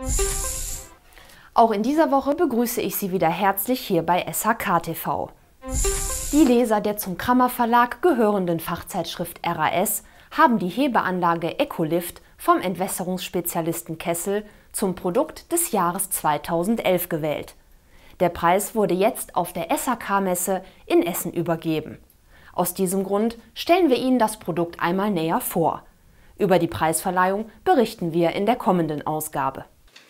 Auch in dieser Woche begrüße ich Sie wieder herzlich hier bei SHK TV. Die Leser der zum Crammer Verlag gehörenden Fachzeitschrift RAS haben die Hebeanlage Ecolift vom Entwässerungsspezialisten Kessel zum Produkt des Jahres 2011 gewählt. Der Preis wurde jetzt auf der SHK-Messe in Essen übergeben. Aus diesem Grund stellen wir Ihnen das Produkt einmal näher vor. Über die Preisverleihung berichten wir in der kommenden Ausgabe.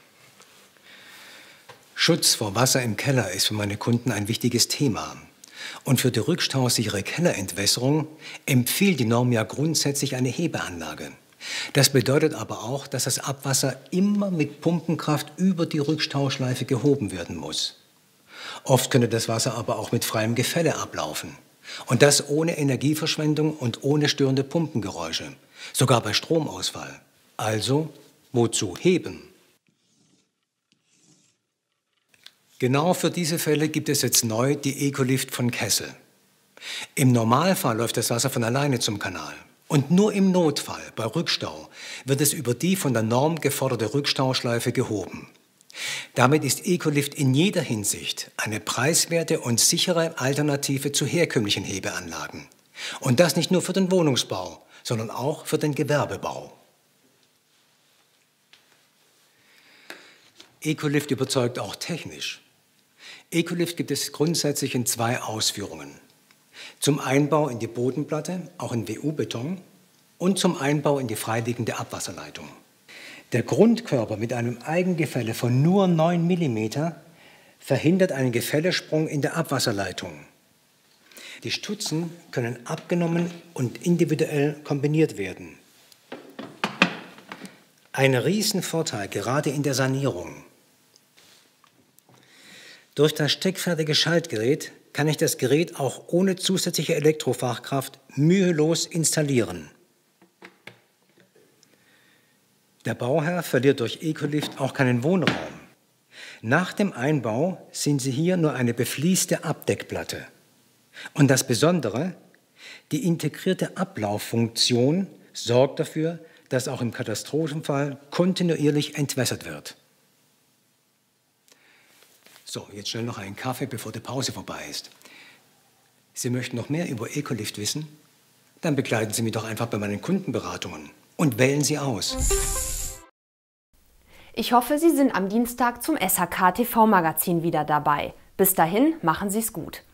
Schutz vor Wasser im Keller ist für meine Kunden ein wichtiges Thema. Und für die rückstausichere Kellerentwässerung empfiehlt die Norm ja grundsätzlich eine Hebeanlage. Das bedeutet aber auch, dass das Abwasser immer mit Pumpenkraft über die Rückstauschleife gehoben werden muss. Oft könnte das Wasser aber auch mit freiem Gefälle ablaufen. Und das ohne Energieverschwendung und ohne störende Pumpengeräusche. Sogar bei Stromausfall. Also, wozu heben? Genau für diese Fälle gibt es jetzt neu die Ecolift von Kessel. Im Normalfall läuft das Wasser von alleine zum Kanal. Und nur im Notfall, bei Rückstau, wird es über die von der Norm geforderte Rückstauschleife gehoben. Damit ist Ecolift in jeder Hinsicht eine preiswerte und sichere Alternative zu herkömmlichen Hebeanlagen. Und das nicht nur für den Wohnungsbau, sondern auch für den Gewerbebau. Ecolift überzeugt auch technisch. Ecolift gibt es grundsätzlich in zwei Ausführungen. Zum Einbau in die Bodenplatte, auch in WU-Beton, und zum Einbau in die freiliegende Abwasserleitung. Der Grundkörper mit einem Eigengefälle von nur 9 mm verhindert einen Gefällesprung in der Abwasserleitung. Die Stutzen können abgenommen und individuell kombiniert werden. Ein Riesenvorteil gerade in der Sanierung. Durch das steckfertige Schaltgerät kann ich das Gerät auch ohne zusätzliche Elektrofachkraft mühelos installieren. Der Bauherr verliert durch Ecolift auch keinen Wohnraum. Nach dem Einbau sind Sie hier nur eine befließte Abdeckplatte. Und das Besondere, die integrierte Ablauffunktion sorgt dafür, dass auch im Katastrophenfall kontinuierlich entwässert wird. So, jetzt schnell noch einen Kaffee, bevor die Pause vorbei ist. Sie möchten noch mehr über Ecolift wissen? Dann begleiten Sie mich doch einfach bei meinen Kundenberatungen und wählen Sie aus. Ich hoffe, Sie sind am Dienstag zum SHK TV Magazin wieder dabei. Bis dahin, machen Sie es gut.